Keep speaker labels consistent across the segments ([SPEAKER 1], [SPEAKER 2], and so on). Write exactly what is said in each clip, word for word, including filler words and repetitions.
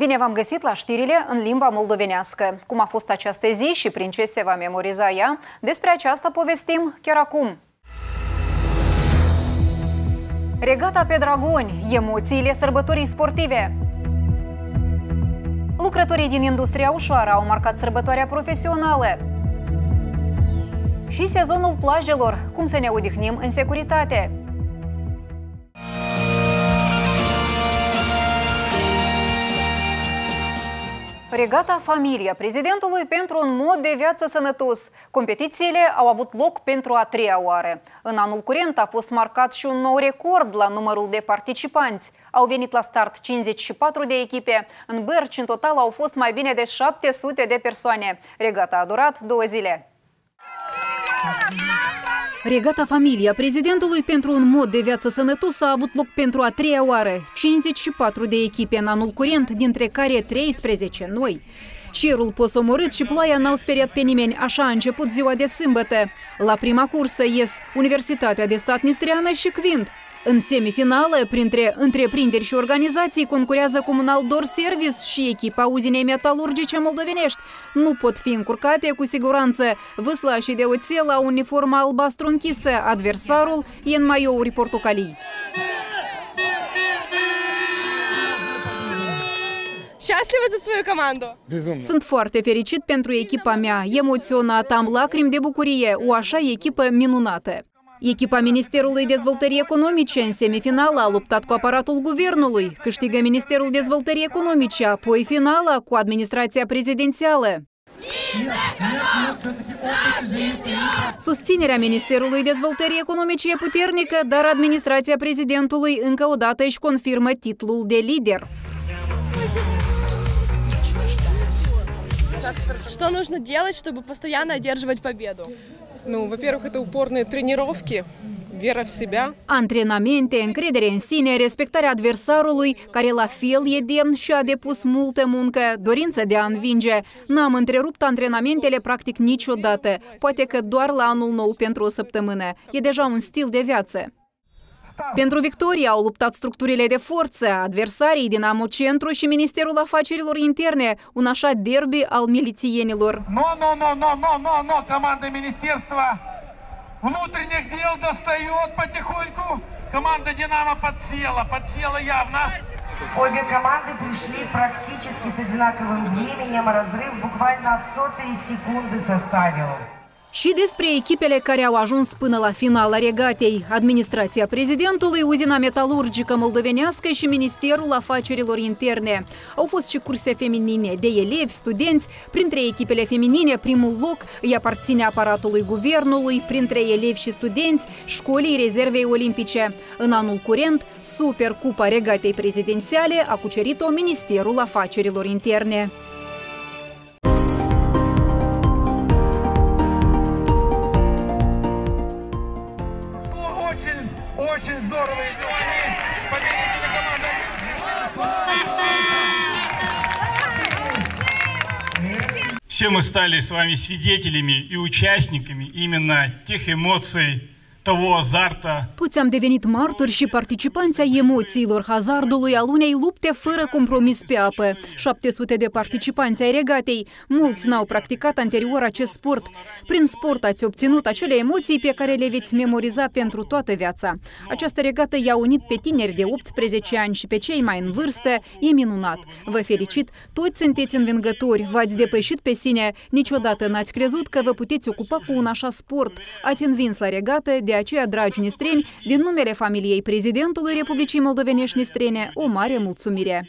[SPEAKER 1] Bine v-am găsit la știrile în limba moldovenească. Cum a fost această zi și prin ce se va memoriza ea, despre aceasta povestim chiar acum. Regata pe dragoni, emoțiile sărbătorii sportive. Lucrătorii din industria ușoară au marcat sărbătoarea profesională. Și sezonul plajelor, cum să ne odihnim în securitate. Regata Familia prezidentului pentru un mod de viață sănătos. Competițiile au avut loc pentru a treia oară. În anul curent a fost marcat și un nou record la numărul de participanți. Au venit la start cincizeci și patru de echipe. În Bărci, în total, au fost mai bine de șapte sute de persoane. Regata a durat două zile. Regata Familia prezidentului pentru un mod de viață sănătos a avut loc pentru a treia oară. cincizeci și patru de echipe în anul curent, dintre care treisprezece noi. Cerul posomorât și ploaia n-au speriat pe nimeni, așa a început ziua de sâmbătă. La prima cursă ies Universitatea de Stat Nistreană și Quint. În semifinală, printre întreprinderi și organizații, concurează Comunal Dor Service și echipa uzinei metalurgice moldovenești. Nu pot fi încurcate, cu siguranță. Vâslașii de oțel au uniforma albastru închisă, adversarul e în maiouri portocalii.
[SPEAKER 2] Счастлива за свою команду?
[SPEAKER 1] Безумно. Sunt foarte fericit pentru echipa mea, emoționat, am lacrimi de bucurie, o așa echipă minunată. Echipa Ministerului Dezvoltării Economice în semifinală a luptat cu aparatul guvernului, câștigă Ministerul Dezvoltării Economice, apoi finala cu administrația prezidențială. Susținerea Ministerului Dezvoltării Economice e puternică, dar administrația prezidentului încă o dată își confirmă titlul de lider.
[SPEAKER 2] Что нужно делать, чтобы постоянно одерживать победу?
[SPEAKER 3] Ну, во-первых, это упорные тренировки, вера в себя.
[SPEAKER 1] Antrenamente, încredere în sine, respectarea adversarului, care la fel e demn și a depus multă muncă, dorință de a învinge. N-am întrerupt antrenamentele practic niciodată, poate că doar la anul nou pentru o săptămână. E deja un stil de viață. Pentru victorie au luptat structurile de forță, adversarii Dinamo Centru și Ministerul Afacerilor Interne, un așa derby al milițienilor.
[SPEAKER 4] No, no, no, no, no, no, no, команда Министерства внутренних дел достает потихоньку. Команда Динамо подсела, подсела явно.
[SPEAKER 5] Обе команды пришли практически с одинаковым временем, разрыв буквально в сотые секунды составил.
[SPEAKER 1] Și despre echipele care au ajuns până la finala regatei. Administrația prezidentului, uzina metalurgică moldovenească și Ministerul Afacerilor Interne. Au fost și curse feminine de elevi, studenți. Printre echipele feminine, primul loc îi aparține aparatului guvernului, printre elevi și studenți, școlii rezervei olimpice. În anul curent, Supercupa regatei prezidențiale a cucerit-o Ministerul Afacerilor Interne.
[SPEAKER 4] Очень здорово идет. Победители команды. Все мы стали с вами свидетелями и участниками именно тех эмоций, того azarta.
[SPEAKER 1] Toți am devenit martori și participanți ai emoțiilor hazardului al unei lupte fără compromis pe apă. șapte sute de participanți ai regatei. Mulți n-au practicat anterior acest sport. Prin sport ați obținut acele emoții pe care le veți memoriza pentru toată viața. Această regată i-a unit pe tineri de optsprezece ani și pe cei mai în vârstă. E minunat. Vă felicit, toți sunteți învingători, v-ați depășit pe sine. Niciodată n-ați crezut că vă puteți ocupa cu un așa sport. Ați învins la regată, de aceea, dragi nistreni, din numele familiei prezidentului Republicii Moldovenești Nistrene, o mare mulțumire!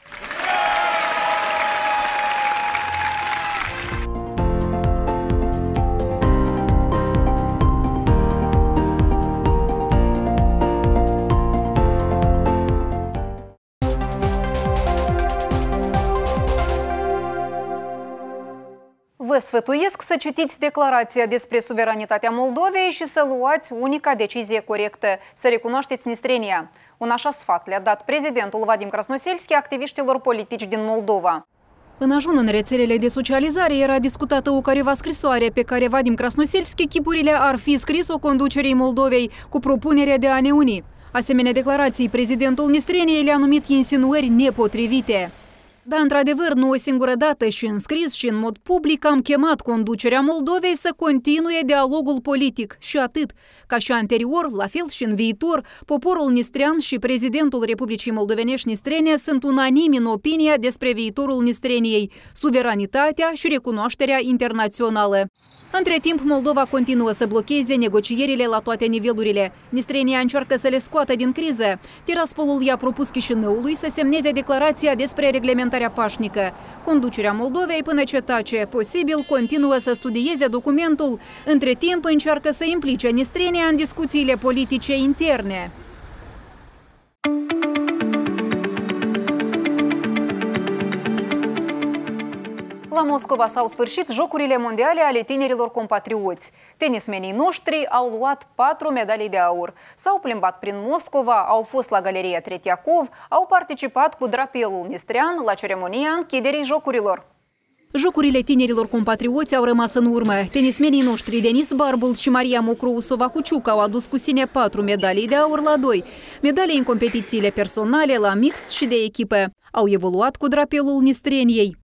[SPEAKER 1] Vă sfătuiesc să citiți declarația despre suveranitatea Moldovei și să luați unica decizie corectă, să recunoașteți nistrenia. Un așa sfat le-a dat prezidentul Vadim Krasnoselski activiștilor politici din Moldova. În ajun în rețelele de socializare era discutată o careva scrisoare pe care Vadim Krasnoselski chipurile ar fi scris-o conducerii Moldovei cu propunerea de a ne uni. Asemenea declarații, prezidentul Nistreniei le-a numit insinuări nepotrivite. Da, într-adevăr, nu o singură dată și în scris și în mod public am chemat conducerea Moldovei să continue dialogul politic și atât. Ca și anterior, la fel și în viitor, poporul nistrean și prezidentul Republicii Moldovenești Nistrene sunt unanimi în opinia despre viitorul Nistreniei, suveranitatea și recunoașterea internațională. Între timp, Moldova continuă să blocheze negocierile la toate nivelurile. Nistrenia încearcă să le scoată din criză. Tiraspolul i-a propus Chișinăului să semneze declarația despre reglementarea pașnică. Conducerea Moldovei, până ce tace posibil, continuă să studieze documentul. Între timp, încearcă să implice Nistrenia în discuțiile politice interne. La Moscova s-au sfârșit Jocurile Mondiale ale tinerilor compatrioți. Tenismenii noștri au luat patru medalii de aur. S-au plimbat prin Moscova, au fost la Galeria Tretiakov, au participat cu drapelul nistrean la ceremonia închiderii Jocurilor. Jocurile tinerilor compatrioți au rămas în urmă. Tenismenii noștri Denis Barbul și Maria Mocrou-Sovacuciuc au adus cu sine patru medalii de aur la doi. Medalii în competițiile personale, la mixt și de echipă. Au evoluat cu drapelul Nistreniei.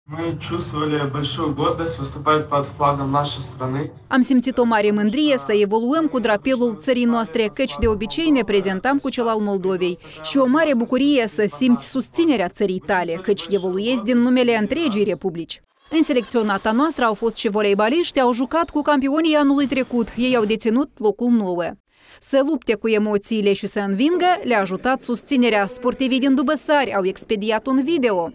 [SPEAKER 1] Am simțit o mare mândrie să evoluăm cu drapelul țării noastre, căci de obicei ne prezentam cu cel al Moldovei. Și o mare bucurie să simți susținerea țării tale, căci evoluezi din numele întregii republici. În selecționata noastră au fost și voleibaliști, au jucat cu campionii anului trecut. Ei au deținut locul nouă. Să lupte cu emoțiile și să învingă le-a ajutat susținerea. Sportivii din Dubăsari au expediat un video.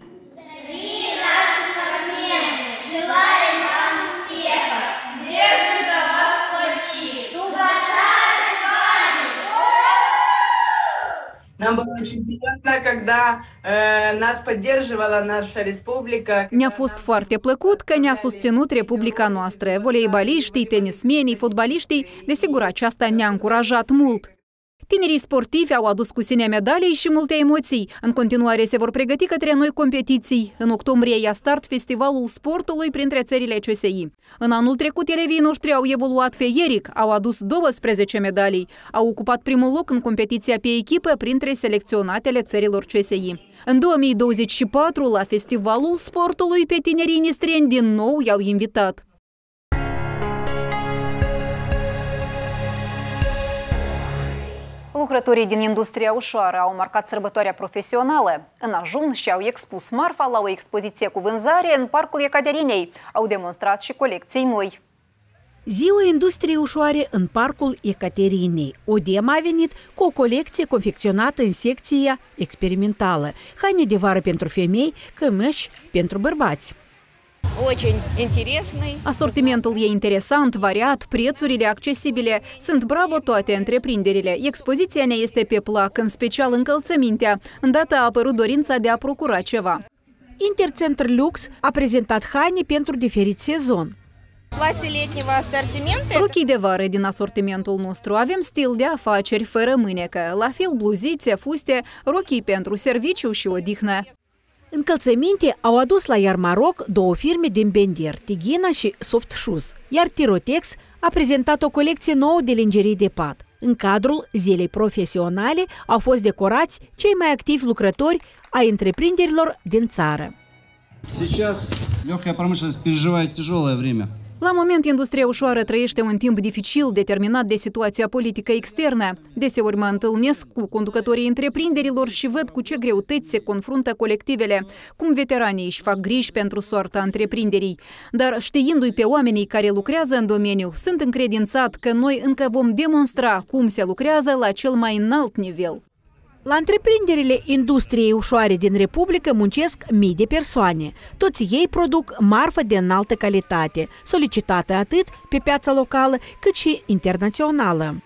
[SPEAKER 1] Ne-a fost foarte plăcut că ne-a susținut Republica noastră. Voleibaliștii, tenismenii, fotbaliștii, desigur, aceasta ne-a încurajat mult. Tinerii sportivi au adus cu sine medalii și multe emoții. În continuare se vor pregăti către noi competiții. În octombrie ia start Festivalul Sportului printre țările C S I. În anul trecut, elevii noștri au evoluat feieric, au adus douăsprezece medalii. Au ocupat primul loc în competiția pe echipă printre selecționatele țărilor C S I. În două mii douăzeci și patru, la Festivalul Sportului, pe tinerii nistreni din nou i-au invitat. Lucrătorii din industria ușoară au marcat sărbătoarea profesională. În ajun și-au expus marfa la o expoziție cu vânzare în Parcul Ecaterinei. Au demonstrat și colecții noi.
[SPEAKER 6] Ziua industriei ușoare în Parcul Ecaterinei. O D E M a venit cu o colecție confecționată în secția experimentală. Haine de vară pentru femei, cămăși pentru bărbați.
[SPEAKER 1] Asortimentul e interesant, variat, prețurile accesibile. Sunt bravo toate întreprinderile. Expoziția ne este pe plac, în special încălțămintea. Îndată a apărut dorința de a procura ceva.
[SPEAKER 6] Intercentr Lux a prezentat haine pentru diferit sezon.
[SPEAKER 1] Rochii de vară din asortimentul nostru. Avem stil de afaceri fără mânecă. La fel bluzițe, fuste, rochii pentru serviciu și odihnă.
[SPEAKER 6] Încălțăminte au adus la Iarmaroc două firme din Bender, Tighina și Soft Shoes, iar Tirotex a prezentat o colecție nouă de lingerie de pat. În cadrul zilei profesionale au fost decorați cei mai activi lucrători ai întreprinderilor din țară.
[SPEAKER 7] Сейчас легкая промышленность переживает тяжелое время.
[SPEAKER 1] La moment, industria ușoară trăiește un timp dificil determinat de situația politică externă. Deseori mă întâlnesc cu conducătorii întreprinderilor și văd cu ce greutăți se confruntă colectivele, cum veteranii își fac griji pentru soarta întreprinderii. Dar știindu-i pe oamenii care lucrează în domeniu, sunt încredințat că noi încă vom demonstra cum se lucrează la cel mai înalt nivel.
[SPEAKER 6] La întreprinderile industriei ușoare din Republică muncesc mii de persoane. Toți ei produc marfă de înaltă calitate, solicitată atât pe piața locală cât și internațională.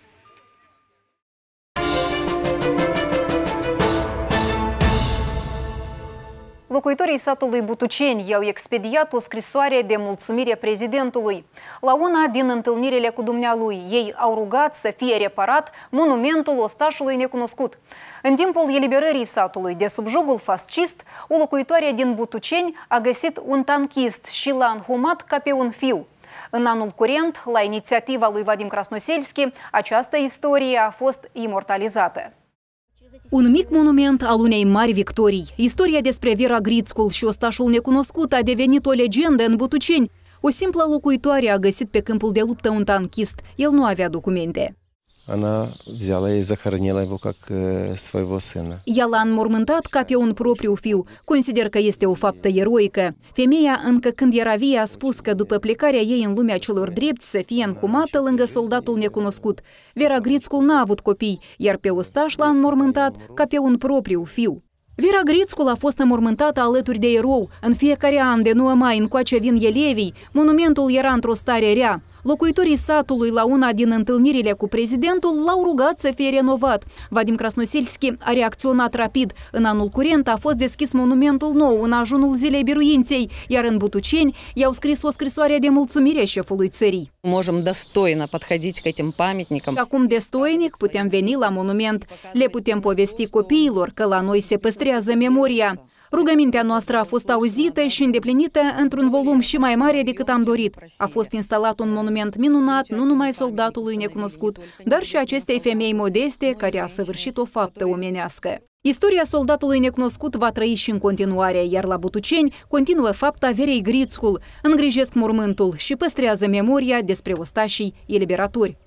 [SPEAKER 1] Locuitorii satului Butuceni i-au expediat o scrisoare de mulțumire prezidentului. La una din întâlnirile cu dumnealui, ei au rugat să fie reparat monumentul ostașului necunoscut. În timpul eliberării satului de sub jugul fascist, o locuitoare din Butuceni a găsit un tanchist și l-a înhumat ca pe un fiu. În anul curent, la inițiativa lui Vadim Krasnoselski, această istorie a fost imortalizată. Un mic monument al unei mari victorii. Istoria despre Vera Grițcul și ostașul necunoscut a devenit o legendă în Butuceni. O simplă locuitoare a găsit pe câmpul de luptă un tanchist. El nu avea documente.
[SPEAKER 8] Она взяла и захоронила его как своего сына.
[SPEAKER 1] Ea l-a înmormântat ca pe un propriu fiu. Consider că este o faptă eroică. Femeia, încă când era vie, a spus că după plecarea ei în lumea celor drepți să fie înhumată lângă soldatul necunoscut. Vera Grițcul n-a avut copii, iar pe ostaș l-a înmormântat ca pe un propriu fiu. Vera Grițcul a fost înmormântată alături de erou. În fiecare an de nouă mai încoace vin elevii. Monumentul era într-o stare rea. Locuitorii satului la una din întâlnirile cu prezidentul l-au rugat să fie renovat. Vadim Krasnoselski a reacționat rapid. În anul curent a fost deschis monumentul nou în ajunul Zilei Biruinței, iar în Butuceni i-au scris o scrisoare de mulțumire șefului țării.
[SPEAKER 9] Можем достойно подходить к этим памятникам.
[SPEAKER 1] Și acum destoinic putem veni la monument. Le putem povesti copiilor că la noi se păstrează memoria. Rugămintea noastră a fost auzită și îndeplinită într-un volum și mai mare decât am dorit. A fost instalat un monument minunat nu numai soldatului necunoscut, dar și acestei femei modeste care a săvârșit o faptă omenească. Istoria soldatului necunoscut va trăi și în continuare, iar la Butuceni continuă fapta Verei Grițcul, îngrijesc mormântul și păstrează memoria despre ostașii eliberatori.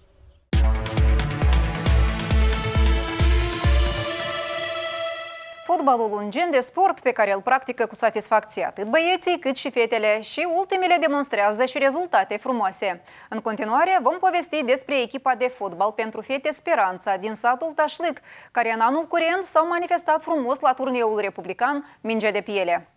[SPEAKER 1] Fotbalul, un gen de sport pe care îl practică cu satisfacție atât băieții cât și fetele și ultimele demonstrează și rezultate frumoase. În continuare vom povesti despre echipa de fotbal pentru fete Speranța din satul Tașlic, care în anul curent s-au manifestat frumos la turneul republican Mingea de Piele.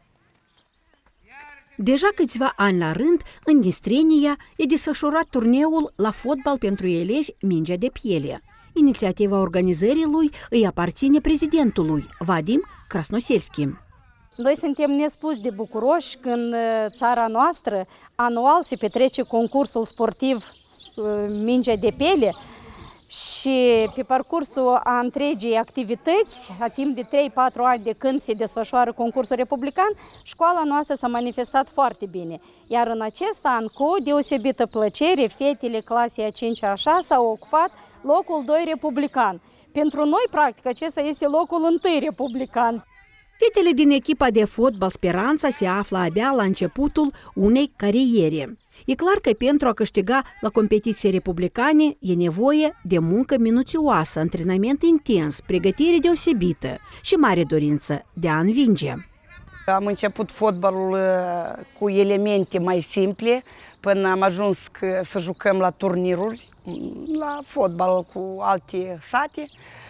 [SPEAKER 6] Deja câțiva ani la rând, în Distrenia e desfășurat turneul la fotbal pentru elevi Mingea de Piele. Inițiativa organizării lui îi aparține prezidentului, Vadim Krasnoselski.
[SPEAKER 10] Noi suntem nespus de bucuroși când țara noastră anual se petrece concursul sportiv Mingea de Piele și pe parcursul a întregii activități, a timp de trei patru ani de când se desfășoară concursul republican, școala noastră s-a manifestat foarte bine. Iar în acest an, cu o deosebită plăcere, fetele clasei a cincea a șasea au ocupat locul doi republican. Pentru noi, practic, acesta este locul întâi republican.
[SPEAKER 6] Fetele din echipa de fotbal Speranța se află abia la începutul unei cariere. E clar că pentru a câștiga la competiții republicane e nevoie de muncă minuțioasă, antrenament intens, pregătire deosebită și mare dorință de a învinge.
[SPEAKER 11] Am început fotbalul cu elemente mai simple până am ajuns să jucăm la turniruri, la fotbal cu alte sate.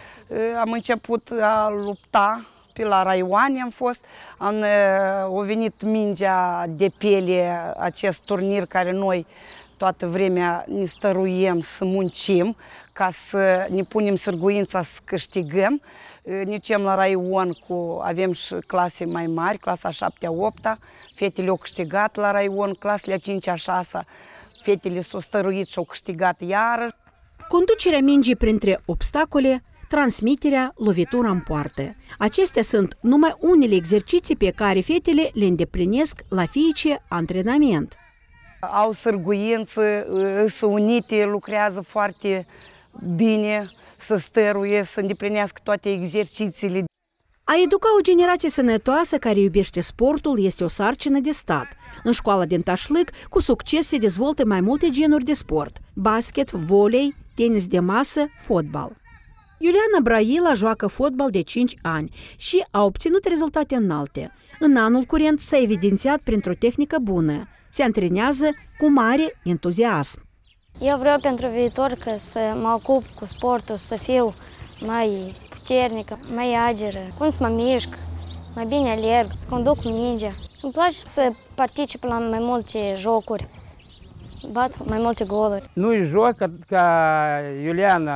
[SPEAKER 11] Am început a lupta pe la Raioane, am fost, am, a venit Mingea de Piele, acest turnir care noi toată vremea ne stăruiem să muncim ca să ne punem sârguința să câștigăm. Ne ducem la Raion, cu, avem și clase mai mari, clasa a șaptea, a opta, fetele au câștigat la Raion, clasele a cincea, a șasea, fetele s-au stăruit și au câștigat iară.
[SPEAKER 6] Conducerea mingii printre obstacole, transmiterea, lovitura în poartă. Acestea sunt numai unele exerciții pe care fetele le îndeplinesc la fiecare antrenament.
[SPEAKER 11] Au sârguință, sunt unite, lucrează foarte bine, să stăruie, să îndeplinească toate exercițiile.
[SPEAKER 6] A educa o generație sănătoasă care iubește sportul este o sarcină de stat. În școala din Tașlic, cu succes se dezvoltă mai multe genuri de sport: basket, volei, tenis de masă, fotbal. Iuliana Braila joacă fotbal de cinci ani și a obținut rezultate înalte. În anul curent s-a evidențiat printr-o tehnică bună. Se antrenează cu mare entuziasm.
[SPEAKER 12] Eu vreau pentru viitor că să mă ocup cu sportul, să fiu mai puternică, mai agilă, cum să mă mișc, mai bine alerg, să conduc mingea. Îmi place să particip la mai multe jocuri, bat mai multe goluri.
[SPEAKER 13] Nu-i joc ca, ca Iuliana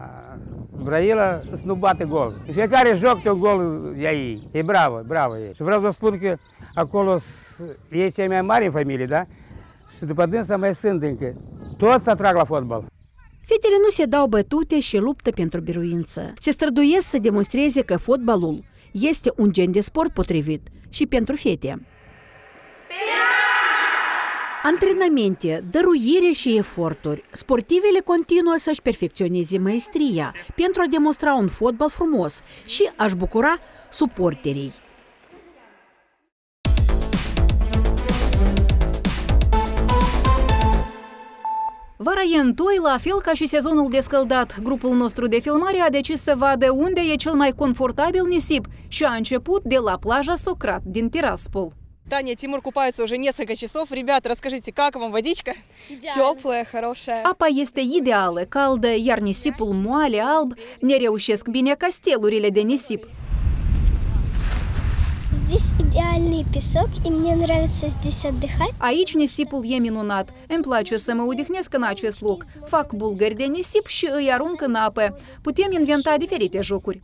[SPEAKER 13] Braila să nu bate gol. În fiecare joc de un gol e ei. E bravo, bravo e. Și vreau să spun că acolo e cei mai mari în familie, da? Și după dânsa mai sunt încă. Toți atrag la fotbal.
[SPEAKER 6] Fetele nu se dau bătute și luptă pentru biruință. Se străduiesc să demonstreze că fotbalul este un gen de sport potrivit și pentru fete. Antrenamente, dăruire și eforturi. Sportivele continuă să-și perfecționeze maestria pentru a demonstra un fotbal frumos și a-și bucura suporterii.
[SPEAKER 1] Vara e întoi, la fel ca și sezonul descăldat. Grupul nostru de filmare a decis să vadă unde e cel mai confortabil nisip și a început de la plaja Socrat din Tiraspol.
[SPEAKER 14] Таня, Тимур купаются уже несколько часов. Ребята, расскажите, как вам водичка?
[SPEAKER 2] Теплая, хорошая.
[SPEAKER 1] Apa este ideală, caldă, iar nisipul moale, alb. Ne reușesc bine castelurile de nisip.
[SPEAKER 15] Здесь идеальный песок, и мне нравится здесь отдыхать.
[SPEAKER 1] Aici nisipul e minunat. Îmi place să mă odihnesc în acest loc. Fac bulgări de nisip și îi arunc în apă. Putem inventa diferite jocuri.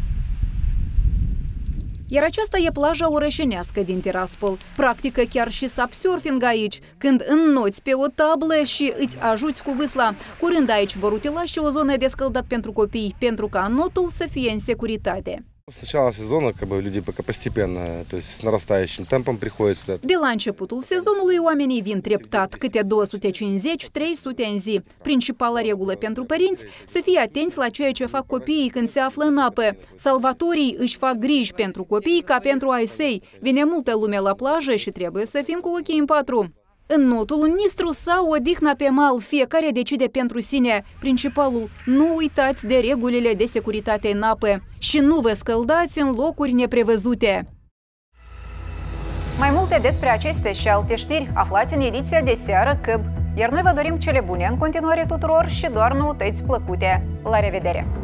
[SPEAKER 1] Iar aceasta e plaja orășenească din Tiraspol. Practică chiar și subsurfing aici, când înnoți pe o tablă și îți ajuți cu vâsla. Curând aici vor utila și o zonă de scăldat pentru copii, pentru ca înnotul să fie în securitate.
[SPEAKER 8] С начала сезона как бы люди пока постепенно, то есть с нарастающим темпом приходят сюда.
[SPEAKER 1] De la începutul sezonului, oamenii vin treptat, câte două sute cincizeci - trei sute în zi. Principala regulă pentru părinți, să fie atenți la ceea ce fac copiii când se află în apă. Salvatorii își fac griji pentru copii ca pentru ai săi. Vine multă lume la plajă și trebuie să fim cu ochii în patru. Înnotul, nistru sau odihna pe mal, fiecare decide pentru sine. Principalul, nu uitați de regulile de securitate în apă și nu vă scăldați în locuri neprevăzute. Mai multe despre aceste și alte știri aflați în ediția de seară C I B. Iar noi vă dorim cele bune în continuare tuturor și doar noutăți plăcute. La revedere!